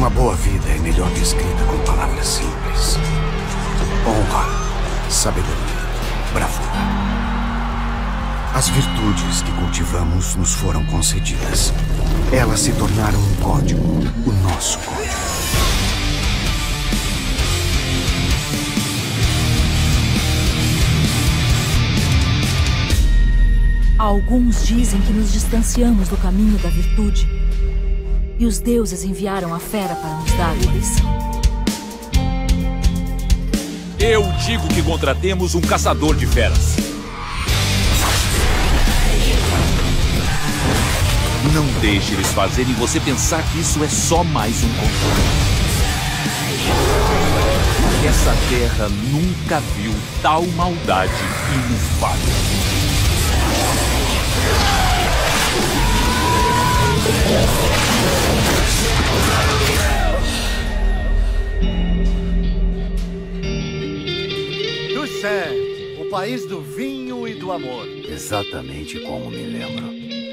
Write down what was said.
Uma boa vida é melhor descrita com palavras simples: honra, sabedoria, bravura. As virtudes que cultivamos nos foram concedidas. Elas se tornaram um código, o nosso código. Alguns dizem que nos distanciamos do caminho da virtude. E os deuses enviaram a fera para nos dar a lição. Eu digo que contratemos um caçador de feras. Não deixe eles fazerem você pensar que isso é só mais um controle. Essa terra nunca viu tal maldade inefável. Toussaint, o país do vinho e do amor. Exatamente como me lembro.